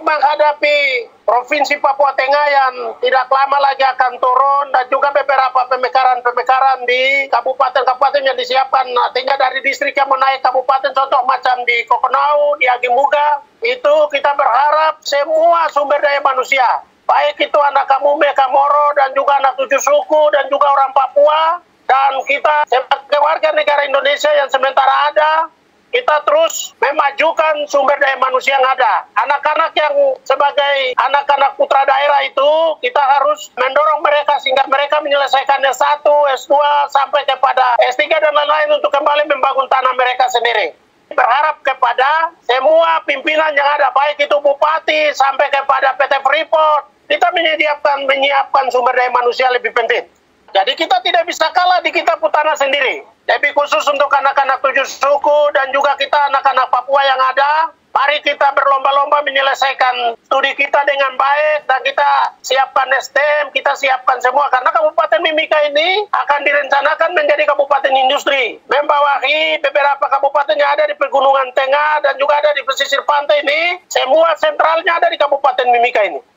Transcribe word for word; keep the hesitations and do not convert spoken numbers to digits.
menghadapi Provinsi Papua Tengah yang tidak lama lagi akan turun dan juga beberapa pemekaran-pemekaran di kabupaten-kabupaten yang disiapkan. Artinya dari distrik yang menaik kabupaten, contoh macam di Kokonau, di Agimuga, itu kita berharap semua sumber daya manusia, baik itu anak Kamume, Kamoro, dan juga anak tujuh suku, dan juga orang Papua, dan kita sebagai warga negara Indonesia yang sementara ada, kita terus memajukan sumber daya manusia yang ada. Anak-anak yang sebagai anak-anak putra daerah itu, kita harus mendorong mereka sehingga mereka menyelesaikan S satu, S dua, sampai kepada S tiga dan lain-lain untuk kembali membangun tanah mereka sendiri. Berharap kepada semua pimpinan yang ada, baik itu bupati sampai kepada P T Freeport, kita menyiapkan, menyiapkan sumber daya manusia lebih penting. Jadi kita tidak bisa kalah di kita Putana sendiri. Tapi khusus untuk anak-anak tujuh suku dan juga kita anak-anak Papua yang ada, mari kita berlomba-lomba menyelesaikan studi kita dengan baik dan kita siapkan S T M, kita siapkan semua. Karena Kabupaten Mimika ini akan direncanakan menjadi kabupaten industri, membawahi beberapa kabupaten yang ada di Pegunungan Tengah dan juga ada di pesisir pantai ini, semua sentralnya ada di Kabupaten Mimika ini.